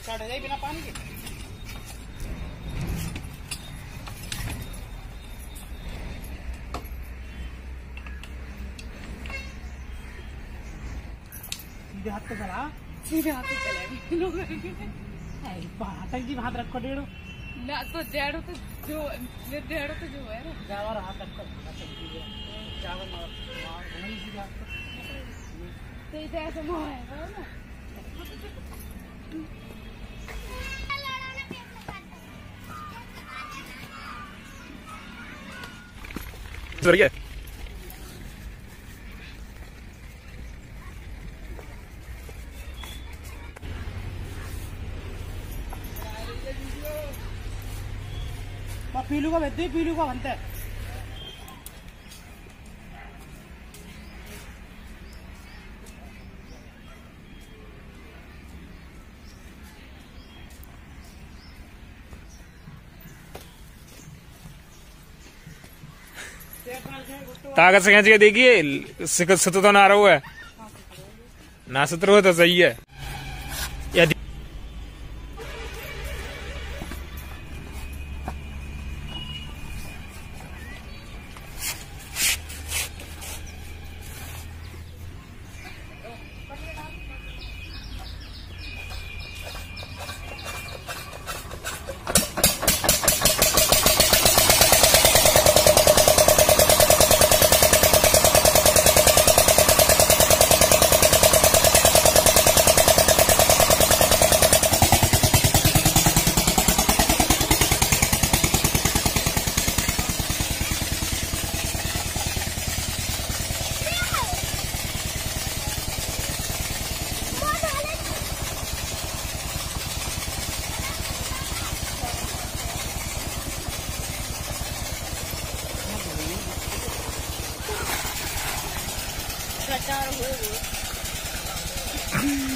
Start हो जाए बिना पानी के। सीधे हाथ पे चला, सीधे हाथ पे चलेगी हाथ जी हाथ रखो डेढ़ो ना तो डेढ़ो तो जो है ना जावर हाथ रखो जावर तो इधर ऐसे मोह है ना बढ़िया पीलू का भेज पीलू का बनता है। ताकत से खींच के देखिए सत तो ना रहा है ना सत्र हो तो सही है या गटार हो